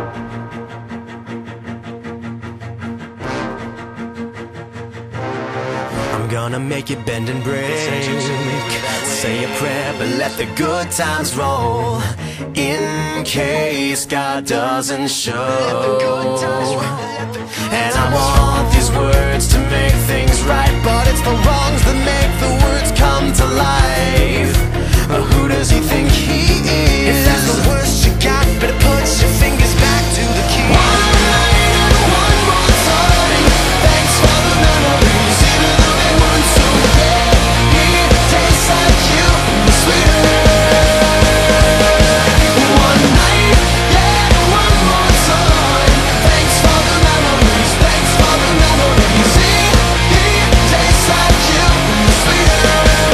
I'm gonna make it bend and break. Say a prayer, but let the good times roll, in case God doesn't show. And I want these words to make things right, but it's the wrongs that make the words come to life. Who does he think he is? If that's the worst you got, better put your fingers back to the key. One night and one more time. Thanks for the memories, even though they weren't so great. It tastes like you, sweeter. One night, yeah, one more time. Thanks for the memories, thanks for the memories. It tastes like you, sweeter.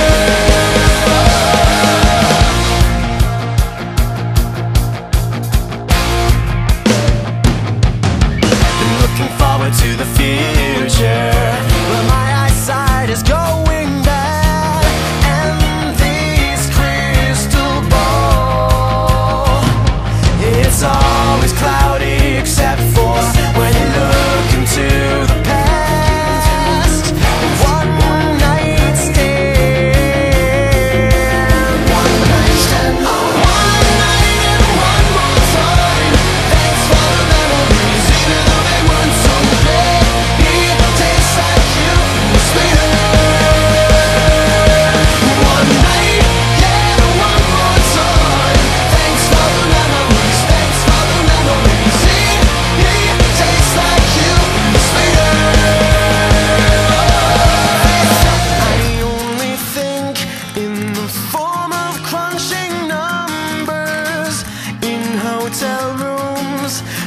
Looking forward to the future, but my eyesight is going bad, and this crystal ball, it's always cloudy except for when you look into the past. One night stand, one night stand, one night and one more time. Thanks for the memories, even though they weren't so great. It tastes like you, sweeter. One night, yeah, one more time. Thanks for the memories, thanks for the memories. It tastes like you, sweeter. I only think in the form of crunching numbers in hotel rooms